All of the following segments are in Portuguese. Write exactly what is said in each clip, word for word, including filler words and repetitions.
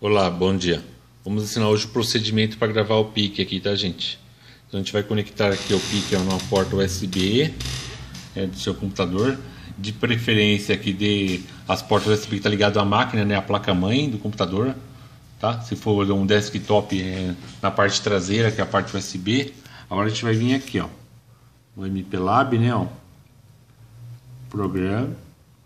Olá, bom dia. Vamos ensinar hoje o procedimento para gravar o pique aqui, tá, gente? Então a gente vai conectar aqui o pique a uma porta U S B é, do seu computador. De preferência aqui de as portas U S B que está ligado à máquina, né, a placa-mãe do computador, tá? Se for um desktop é, na parte traseira, que é a parte U S B. Agora a gente vai vir aqui, ó, no M P Lab, né, ó, Programa.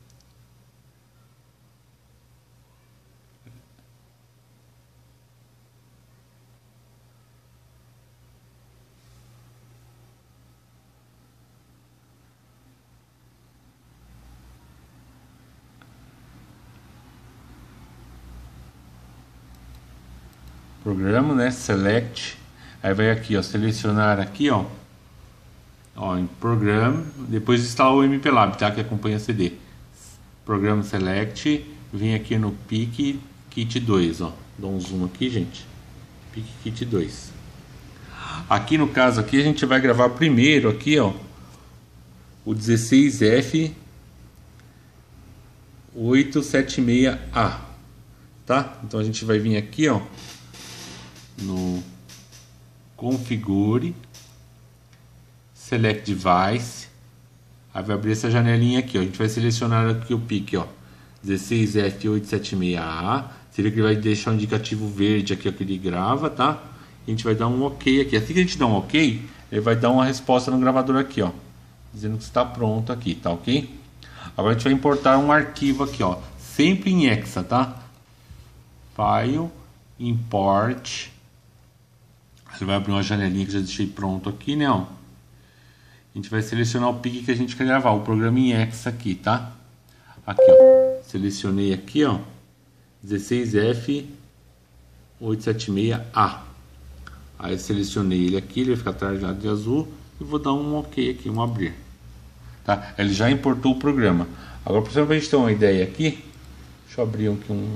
Programa, né? Select. Aí vai aqui, ó, selecionar aqui, ó, ó, em Programa. Depois instala o M P Lab, tá? Que acompanha C D. Programa Select. Vem aqui no Pique Kit dois, ó. Dá um zoom aqui, gente. Pique Kit dois. Aqui no caso aqui a gente vai gravar primeiro aqui, ó, o dezesseis F oitocentos e setenta e seis A, tá? Então a gente vai vir aqui, ó, no Configure, Select Device, aí vai abrir essa janelinha aqui, ó. A gente vai selecionar aqui o pique, ó, dezesseis F oitocentos e setenta e seis A. Você vê que ele vai deixar um indicativo verde aqui, ó, que ele grava, tá? A gente vai dar um OK aqui. Assim que a gente dá um OK, ele vai dar uma resposta no gravador aqui, ó, dizendo que está pronto aqui, tá ok? Agora a gente vai importar um arquivo aqui, ó, sempre em Exa, tá? File, Import. Você vai abrir uma janelinha que eu já deixei pronto aqui, né, ó. A gente vai selecionar o pique que a gente quer gravar, o programa em Exa aqui, tá? Aqui, ó, selecionei aqui, ó, dezesseis F oitocentos e setenta e seis A. Aí eu selecionei ele aqui, ele vai ficar trajado de azul e vou dar um OK aqui, um abrir, tá? Ele já importou o programa. Agora, para a gente ter uma ideia aqui, deixa eu abrir aqui um,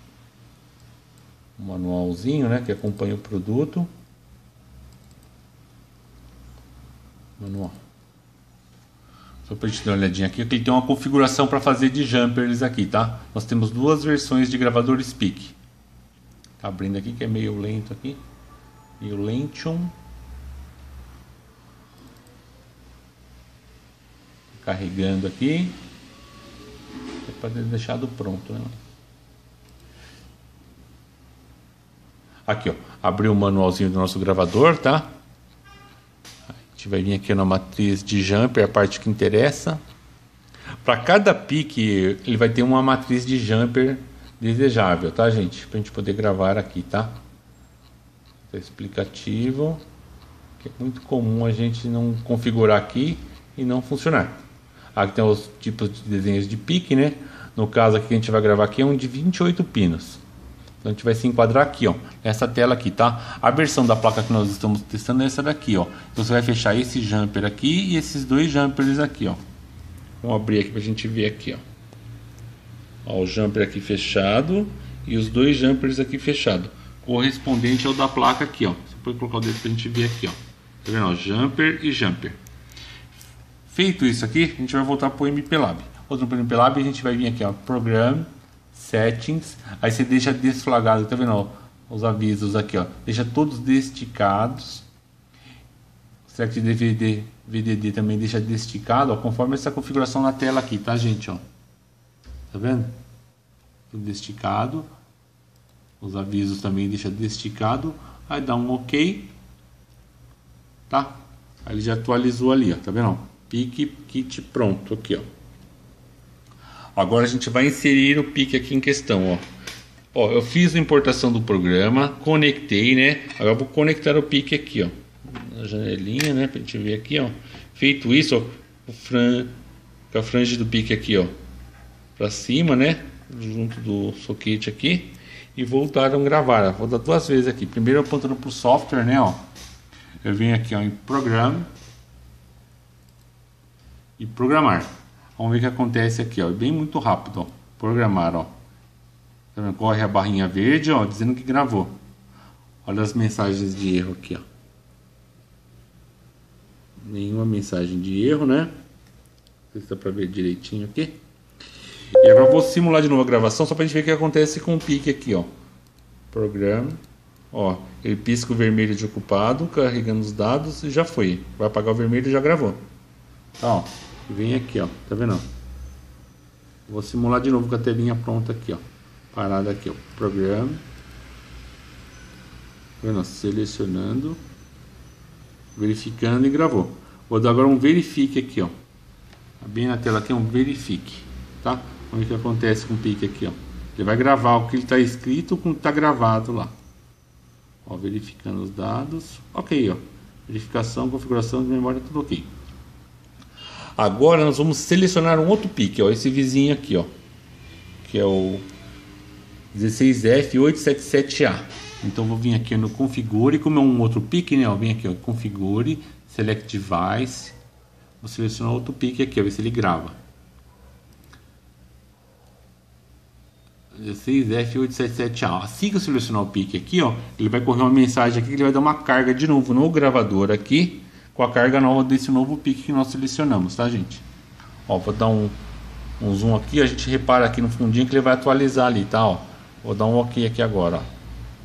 um manualzinho, né, que acompanha o produto. Manual. Só para a gente dar uma olhadinha aqui, ele tem uma configuração para fazer de jumpers aqui, tá? Nós temos duas versões de gravadores pique. Tá abrindo aqui, que é meio lento aqui. Meio lentium. Carregando aqui. É para ter deixado pronto, né? Aqui, ó, abriu o manualzinho do nosso gravador, tá? A gente vai vir aqui na matriz de jumper, a parte que interessa. Para cada pique, ele vai ter uma matriz de jumper desejável, tá, gente? Para a gente poder gravar aqui, tá? Esse explicativo, que é muito comum a gente não configurar aqui e não funcionar. Aqui tem os tipos de desenhos de pique, né? No caso aqui que a gente vai gravar aqui é um de vinte e oito pinos. Então a gente vai se enquadrar aqui, ó, nessa tela aqui, tá? A versão da placa que nós estamos testando é essa daqui, ó. Então você vai fechar esse jumper aqui e esses dois jumpers aqui, ó. Vamos abrir aqui pra gente ver aqui, ó. Ó, o jumper aqui fechado e os dois jumpers aqui fechados. Correspondente ao da placa aqui, ó. Você pode colocar o dedo pra gente ver aqui, ó. Tá vendo, ó? Jumper e jumper. Feito isso aqui, a gente vai voltar pro M P Lab. Outro pro M P Lab, a gente vai vir aqui, ó, Program, Settings. Aí você deixa desflagado, tá vendo, ó, os avisos aqui, ó. Deixa todos desticados. O Select D V D, V D D também deixa desticado, ó, conforme essa configuração na tela aqui, tá, gente, ó. Tá vendo? Tudo desticado. Os avisos também deixa desticado. Aí dá um OK, tá? Aí ele já atualizou ali, ó, tá vendo? Pique Kit pronto aqui, ó. Agora a gente vai inserir o pique aqui em questão, ó. Ó, eu fiz a importação do programa, conectei, né? Agora eu vou conectar o pique aqui, ó, na janelinha, né, pra gente ver aqui, ó. Feito isso, ó, o fran... com a franja do pique aqui, ó, pra cima, né, junto do soquete aqui. E voltaram a gravar. Vou dar duas vezes aqui. Primeiro apontando para o software, né, ó. Eu venho aqui, ó, em Program e Programar. Vamos ver o que acontece aqui, ó. Bem muito rápido, ó. Programar, ó. Tá vendo? Corre a barrinha verde, ó, dizendo que gravou. Olha as mensagens de erro aqui, ó. Nenhuma mensagem de erro, né? Não sei se dá para ver direitinho aqui. E agora eu vou simular de novo a gravação só para a gente ver o que acontece com o pique aqui, ó. Programa. Ó, ele pisca o vermelho de ocupado, carregando os dados e já foi. Vai apagar o vermelho e já gravou. Tá, ó. Vem aqui, ó. Tá vendo? Vou simular de novo com a telinha pronta aqui, ó. Parada aqui, ó. Programa. Tá vendo? Selecionando. Verificando e gravou. Vou dar agora um verifique aqui, ó. Bem na tela aqui é um verifique, tá? Vamos ver o que acontece com o pique aqui, ó. Ele vai gravar o que ele está escrito com o que está gravado lá. Ó, verificando os dados. Ok, ó. Verificação, configuração de memória, tudo ok. Agora nós vamos selecionar um outro pique, ó. Esse vizinho aqui, ó. Que é o dezesseis F oitocentos e setenta e sete A. Então vou vir aqui no configure, como é um outro pique, né? Ó, vem aqui, ó. Configure, select device. Vou selecionar outro pique aqui, ó, ver se ele grava. dezesseis F oitocentos e setenta e sete A. Assim que eu selecionar o pique aqui, ó, ele vai correr uma mensagem aqui que ele vai dar uma carga de novo no gravador aqui, com a carga nova desse novo pique que nós selecionamos, tá, gente? Ó, vou dar um, um zoom aqui, a gente repara aqui no fundinho que ele vai atualizar ali, tá, ó. Vou dar um ok aqui agora, ó.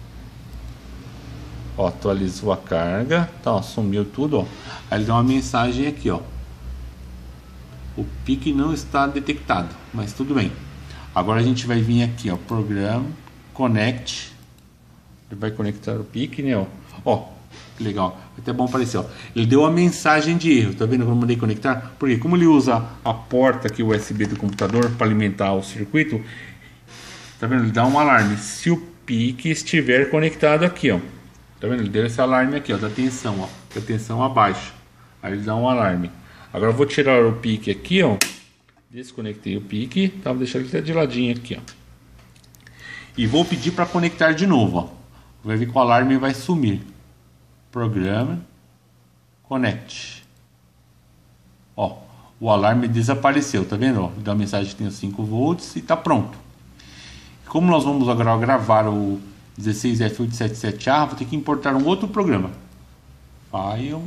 Ó, atualizou a carga, tá, ó, sumiu tudo, ó. Aí ele dá uma mensagem aqui, ó. O pique não está detectado, mas tudo bem. Agora a gente vai vir aqui, ó, programa, connect. Ele vai conectar o pique, né, ó. Ó, que legal. Até bom aparecer, ó. Ele deu a mensagem de erro, tá vendo como eu mandei conectar? Porque como ele usa a porta aqui U S B do computador para alimentar o circuito, tá vendo? Ele dá um alarme se o pique estiver conectado aqui, ó. Tá vendo? Ele deu esse alarme aqui, ó, da tensão, ó. Da tensão abaixo. Aí ele dá um alarme. Agora eu vou tirar o pique aqui, ó. Desconectei o pique, tá? Vou deixar ele até de ladinho aqui, ó. E vou pedir para conectar de novo, ó. Vai ver que o alarme vai sumir. Programa, connect. Ó, o alarme desapareceu, tá vendo? Ó, dá uma mensagem que tem os cinco volts e tá pronto. Como nós vamos agora gravar o dezesseis F oitocentos e setenta e sete A, vou ter que importar um outro programa. File.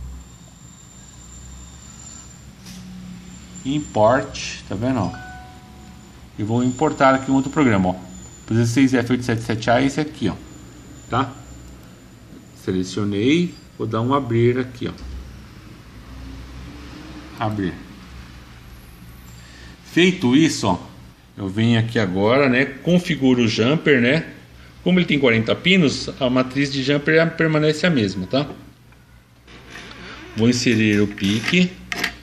Import, tá vendo, ó? E vou importar aqui um outro programa, ó. O dezesseis F oitocentos e setenta e sete A é esse aqui, ó. Tá? Selecionei, vou dar um abrir aqui, ó. Abrir. Feito isso, ó, eu venho aqui agora, né? Configuro o jumper, né? Como ele tem quarenta pinos, a matriz de jumper permanece a mesma, tá? Vou inserir o pique.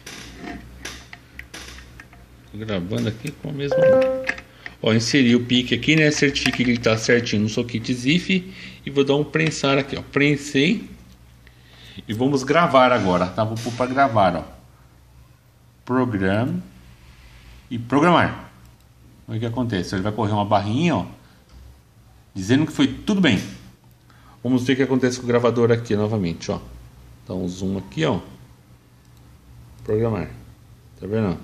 Gravando aqui com a mesma. Ó, inseri o pique aqui, né? Certifique que ele está certinho no socket Z I F e vou dar um prensar aqui, ó. Prensei e vamos gravar agora, tá? Vou pôr para gravar, ó. Programa e programar. O que acontece? Ele vai correr uma barrinha, ó, dizendo que foi tudo bem. Vamos ver o que acontece com o gravador aqui novamente, ó. Dá um zoom aqui, ó. Programar. Tá vendo?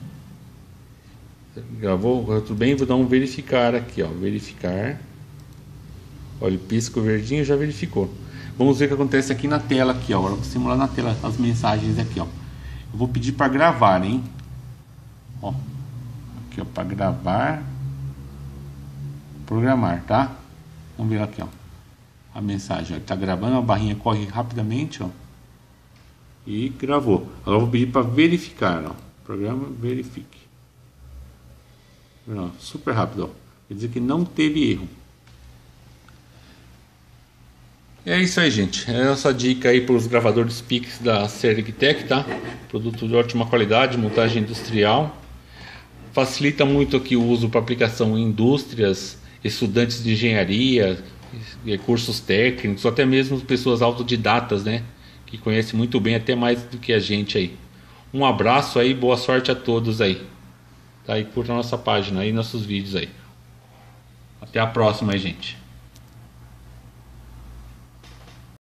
Gravou, tudo bem, vou dar um verificar aqui, ó, verificar. Olha, ele pisca o verdinho e já verificou. Vamos ver o que acontece aqui na tela aqui, ó. Agora eu vou simular na tela as mensagens aqui, ó. Eu vou pedir para gravar, hein? Ó, aqui, ó, para gravar, programar, tá? Vamos ver aqui, ó, a mensagem, ó, tá gravando, a barrinha corre rapidamente, ó, e gravou. Agora eu vou pedir para verificar, ó, programa, verifique. Super rápido, ó. Quer dizer que não teve erro. É isso aí, gente. É a nossa dica aí para os gravadores Pix da Serigtech, tá? Produto de ótima qualidade, montagem industrial. Facilita muito aqui o uso para aplicação em indústrias, estudantes de engenharia, cursos técnicos, ou até mesmo pessoas autodidatas, né? Que conhecem muito bem, até mais do que a gente aí. Um abraço aí, boa sorte a todos aí. Tá, e curta a nossa página aí, nossos vídeos aí. Até a próxima aí, gente.